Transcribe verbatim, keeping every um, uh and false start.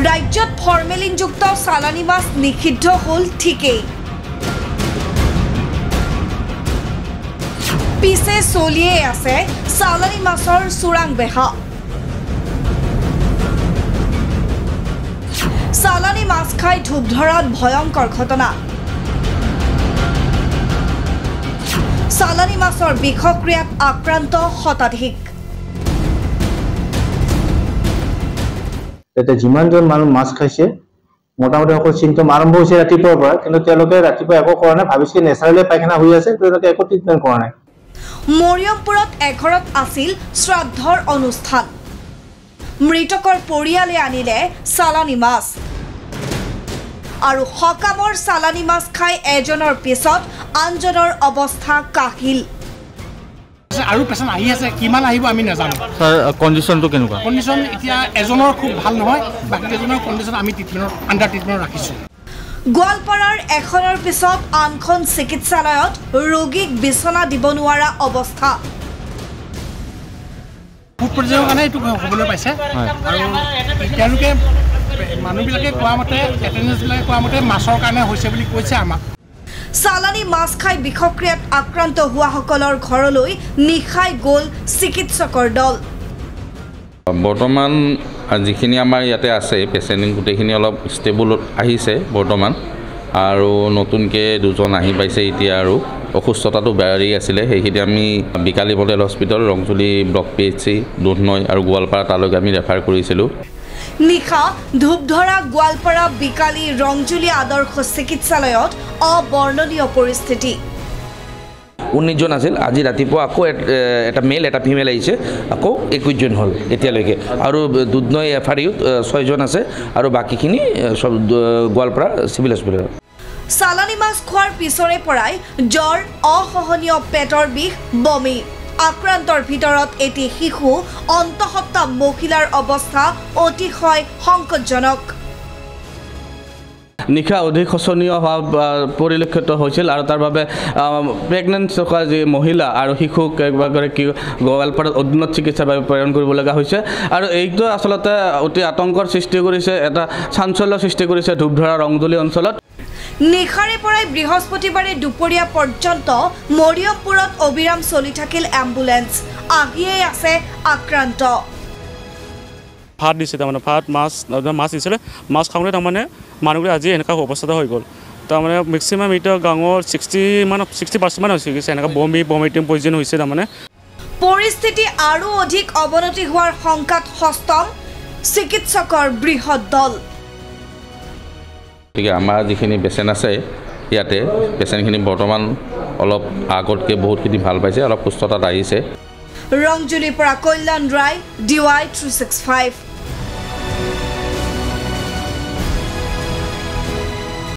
ৰাজ্যত ফৰ্মেলিনযুক্ত চালানী মাছ নিষিদ্ধ হ'ল ঠিকেই পিছে চলিয়ে আছে চালানী মাছৰ চোৰাং বেহা চালানী মাছ খাই ধূপধৰাত ভয়ংকৰ ঘটনা চালানী মাছৰ বিষক্ৰিয়াত আক্ৰান্ত শতাধিক এটা যিমানজন মানুহ মাছ খাইছে মোটামুটি অকল চিমটম আৰম্ভ হৈছে ৰাতিপুৱাৰ পৰা কিন্তু তেওঁলোকে ৰাতিপুৱা একো কৰা নাই ভাবিছে নেচাৰেলি পায়খানা হৈ আছে তেওঁলোকে একো ট্ৰিটমেণ্ট কৰা নাই মৰিয়মপুৰত এঘৰত আছিল শ্ৰাদ্ধৰ অনুষ্ঠান মৃতকৰ পৰিয়ালে আনিলে চালানী মাছ আৰু হকামৰ চালানী মাছ খাই এজনৰ পিছত আনজনৰ অৱস্থা কাহিল আৰু পেশেন্ট আহি আছে কিমান আহিব আমি নাজানো স্যাৰ কন্ডিশনটো কেনেকুৱা কন্ডিশন এতিয়া এজনৰ খুব ভাল নহয় বাকি এজনৰ কন্ডিশন আমি ট্ৰিটমেন্ট আন্ডাৰ ট্ৰিটমেন্ট ৰাখিছো গোৱালপাৰাৰ এখনৰ পিছত আনখন চিকিৎসালয়ত ৰোগীক বিছনা দিব নোৱাৰা অৱস্থা ফুড পৰ্যায়ৰ কাৰণে এইটো হ'বলৈ পাইছে আৰু তেওঁলোকে মানুহবিলাকে কোৱা মতে এটেণ্ডেন্সবিলাকে কোৱা মতে মাছৰ কাৰণে হৈছে বুলি কৈছে আমাক চালানী মাছ খাই বিষক্ৰিয়াত আক্ৰান্ত হোৱাসকলৰ ঘৰলৈ নিশাই গ'ল চিকিৎসকৰ দল বৰ্তমান যিখিনি আমাৰ ইয়াতে আছে পেচেণ্ট গোটেইখিনি অলপ ষ্টেবল আহিছে বৰ্তমান আৰু নতুনকৈ দুজন আহি পাইছে এতিয়া আৰু অসুস্থতাটো বাঢ়ি আছিলে সেইখিনি আমি বিকালী model hospital Rangjuli block P H C Dudhnoi আৰু গোৱালপাৰা তালৈকে আমি ৰেফাৰ কৰিছিলোঁ নিশা ধূপধৰা গোৱালপাৰা বিকালী ৰংজুলি আদৰ্শ চিকিৎসালয়ত অবৰ্ণনীয় পৰিস্থিতি ঊনৈশ জন আছিল আজি ৰাতিপুৱা আকৌ এটা মেল এটা ফিমেল আহিছে আকৌ একৈশ জন হ'ল এতিয়ালৈকে আৰু দুধনৈ এফ আৰ ইউত ছয়জন আছে আৰু বাকীখিনি সব গোৱালপাৰা চিভিল হস্পিটেল চালানী মাছ খোৱাৰ পিছৰে পৰাই জ্বৰ অসহনীয় পেটৰ বিষ বমি আক্ৰান্তৰ ভিতৰত এটি শিশু অন্তঃসত্ত্বা মহিলাৰ অৱস্থা অতিশয় সংকটজনক নিশা অধিক শোচনীয় হোৱা পৰিলক্ষিত হৈছিল আৰু তাৰ বাবে প্ৰেগনেন্ট থকা যি মহিলা আৰু শিশুক একবাৰগৰাকী গোৱালপাৰাত উন্নত চিকিৎসাৰ বাবে প্ৰেৰণ কৰিব লগা হৈছে আৰু এইটো আচলতে অতি আতংকৰ সৃষ্টি কৰিছে এটা চাঞ্চল্য সৃষ্টি কৰিছে ধূপধৰা ৰংজুলি অঞ্চলত নিশাৰে পৰাই বৃহস্পতিবাৰে দুপৰীয়া পৰ্যন্ত মৰিয়মপুৰত অবিৰাম চলি থাকিল এম্বুলেন্স আহিয়ে আছে আক্ৰান্ত ভাত দিছে তাৰমানে ভাত মাছ মাছ দিছিলে মাছ খাওঁতে তাৰমানে মানুহবিলাক আজি এনেকুৱা অৱস্থা হৈ গ'ল তাৰমানে মেক্সিমাম এতিয়া গাঁৱৰ ছিক্সটি মান ছিক্সটি পাৰ্চেণ্ট মান হৈছে এনেকুৱা বমি বমিটিং পয়জন হৈছে তাৰমানে পৰিস্থিতি আৰু অধিক অৱনতি হোৱাৰ শংকাত হস্তম চিকিৎসকৰ বৃহৎ দল গতিকে আমাৰ যিখিনি পেচেণ্ট আছে ইয়াতে পেচেণ্টখিনি বৰ্তমান অলপ আগতকৈ বহুতখিনি ভাল পাইছে অলপ সুস্থতাত আহিছে ৰংজুলিৰ পৰা Kalyan Roy D Y three six five